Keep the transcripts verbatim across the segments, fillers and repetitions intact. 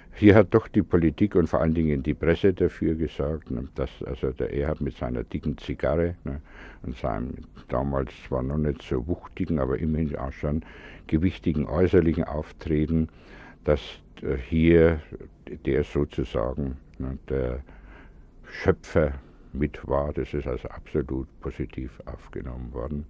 Hier hat doch die Politik und vor allen Dingen die Presse dafür gesorgt, ne, dass also der Erhard mit seiner dicken Zigarre, ne, und seinem damals zwar noch nicht so wuchtigen, aber immerhin auch schon gewichtigen äußerlichen Auftreten, dass äh, hier der sozusagen, ne, der Schöpfer mit war. Das ist also absolut positiv aufgenommen worden.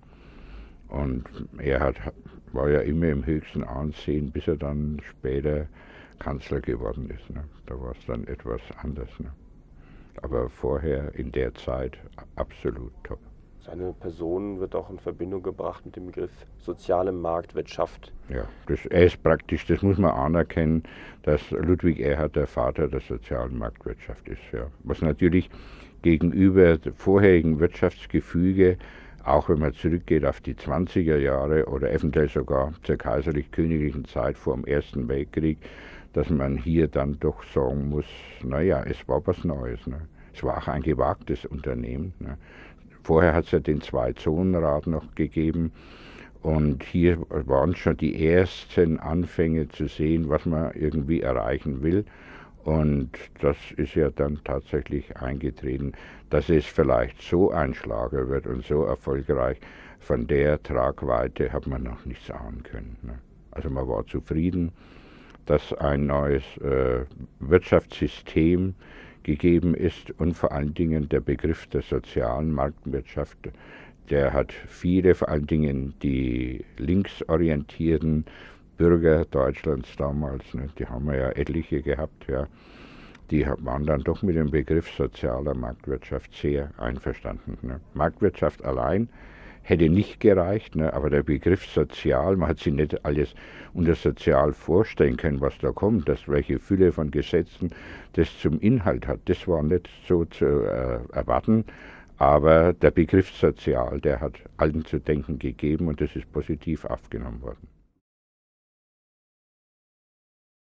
Und Erhard war ja immer im höchsten Ansehen, bis er dann später Kanzler geworden ist. Ne? Da war es dann etwas anders. Ne? Aber vorher, in der Zeit, absolut top. Seine Person wird auch in Verbindung gebracht mit dem Begriff soziale Marktwirtschaft. Ja, das, er ist praktisch, das muss man anerkennen, dass Ludwig Erhard der Vater der sozialen Marktwirtschaft ist. Ja. Was natürlich gegenüber dem vorherigen Wirtschaftsgefüge, auch wenn man zurückgeht auf die zwanziger Jahre oder eventuell sogar zur kaiserlich-königlichen Zeit vor dem Ersten Weltkrieg, dass man hier dann doch sagen muss, naja, es war was Neues. Ne? Es war auch ein gewagtes Unternehmen. Ne? Vorher hat es ja den Zwei-Zonen-Rat noch gegeben und hier waren schon die ersten Anfänge zu sehen, was man irgendwie erreichen will. Und das ist ja dann tatsächlich eingetreten, dass es vielleicht so ein Schlager wird und so erfolgreich. Von der Tragweite hat man noch nichts ahnen können. Ne? Also man war zufrieden, dass ein neues äh, Wirtschaftssystem gegeben ist und vor allen Dingen der Begriff der sozialen Marktwirtschaft, der hat viele, vor allen Dingen die linksorientierten Bürger Deutschlands damals, ne, die haben wir ja etliche gehabt, ja, die waren dann doch mit dem Begriff sozialer Marktwirtschaft sehr einverstanden. Ne. Marktwirtschaft allein hätte nicht gereicht, ne, aber der Begriff sozial, man hat sich nicht alles unter sozial vorstellen können, was da kommt, dass welche Fülle von Gesetzen das zum Inhalt hat, das war nicht so zu äh, erwarten, aber der Begriff sozial, der hat allen zu denken gegeben und das ist positiv aufgenommen worden.